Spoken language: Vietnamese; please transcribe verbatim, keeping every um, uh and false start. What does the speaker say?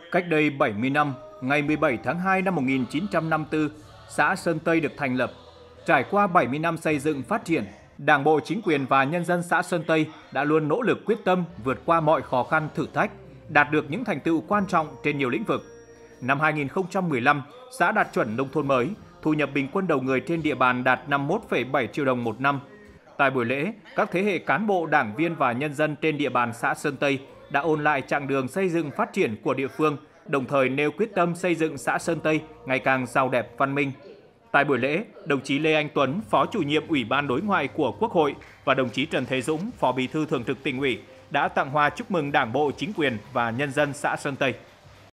Cách đây bảy mươi năm, ngày mười bảy tháng hai năm một nghìn chín trăm năm mươi tư, xã Sơn Tây được thành lập. Trải qua bảy mươi năm xây dựng phát triển, Đảng bộ, chính quyền và nhân dân xã Sơn Tây đã luôn nỗ lực quyết tâm vượt qua mọi khó khăn thử thách, đạt được những thành tựu quan trọng trên nhiều lĩnh vực. Năm hai nghìn không trăm mười lăm, xã đạt chuẩn nông thôn mới, thu nhập bình quân đầu người trên địa bàn đạt năm mươi mốt phẩy bảy triệu đồng một năm. Tại buổi lễ, các thế hệ cán bộ, đảng viên và nhân dân trên địa bàn xã Sơn Tây đã ôn lại chặng đường xây dựng phát triển của địa phương, đồng thời nêu quyết tâm xây dựng xã Sơn Tây ngày càng giàu đẹp, văn minh. Tại buổi lễ, đồng chí Lê Anh Tuấn, Phó Chủ nhiệm Ủy ban Đối ngoại của Quốc hội và đồng chí Trần Thế Dũng, Phó Bí thư Thường trực Tỉnh ủy đã tặng hoa chúc mừng Đảng bộ, chính quyền và nhân dân xã Sơn Tây.